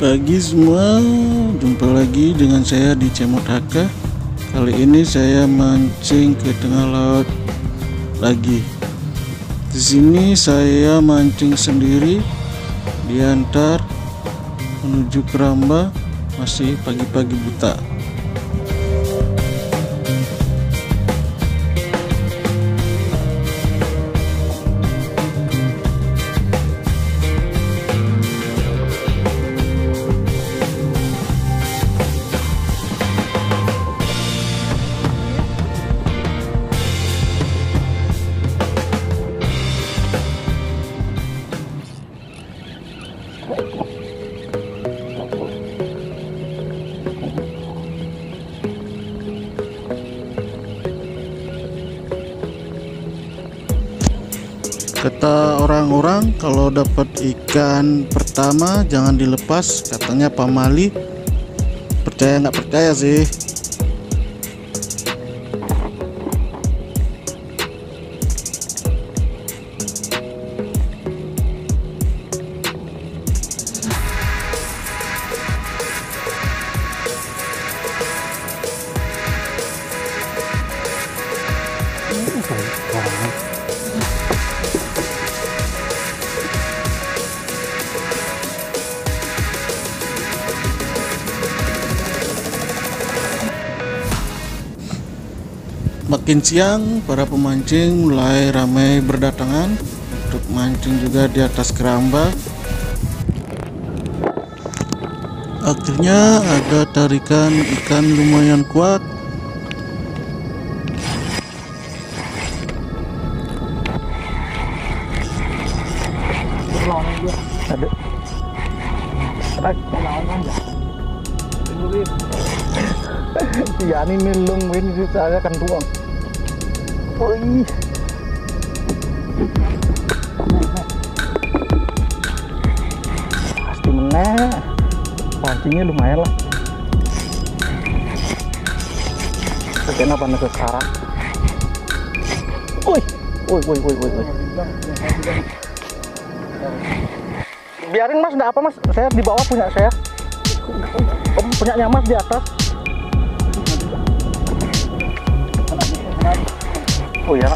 Pagi semua, jumpa lagi dengan saya di Cemot HK. Kali ini saya mancing ke tengah laut lagi. Di sini saya mancing sendiri, diantar menuju keramba, masih pagi-pagi buta. Kata orang-orang, kalau dapat ikan pertama jangan dilepas, katanya pamali. Percaya nggak percaya sih. Makin siang, para pemancing mulai ramai berdatangan untuk mancing juga di atas keramba. Akhirnya ada tarikan ikan lumayan kuat. Ya ini melung ini saya akan tuang. Pasti meneh. Pancingnya lumayan lah. Kenapa nih sekarang? Woi. Biarin mas, enggak apa mas. Saya di bawah punya saya. Punyanya mas di atas. Oh ya.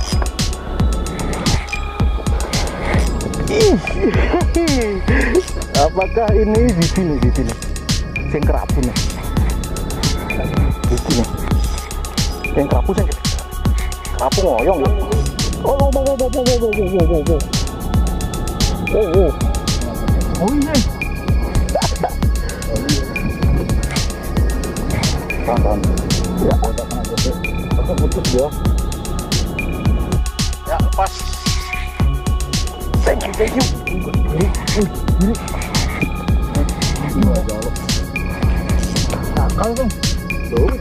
Apakah ini di sini? Sing kerapu nih. Di sini. Sing kerapu sing kerapu ngoyong ya. Oh iya. Tahan. Ya, aku putus dia. Ya, lepas. Thank you. Ini. Nakal dong. Tuh.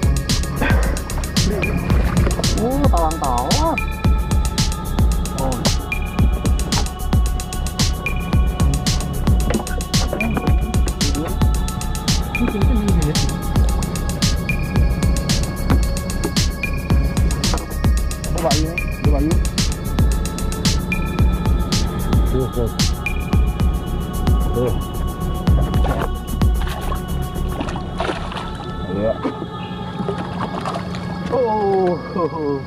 Tawang-tawang. Oh. Coba yuk. Tuh. Ya. Oh.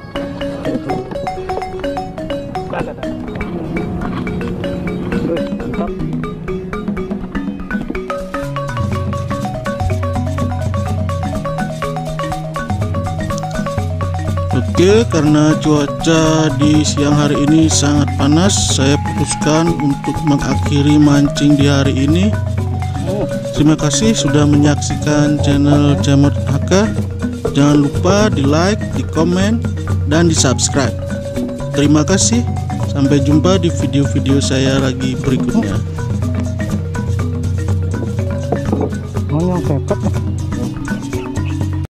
Oke, karena cuaca di siang hari ini sangat panas, saya putuskan untuk mengakhiri mancing di hari ini. Terima kasih sudah menyaksikan channel Cemot HK. Jangan lupa di like, di komen, dan di subscribe. Terima kasih. Sampai jumpa di video-video saya lagi berikutnya. Yang kepet.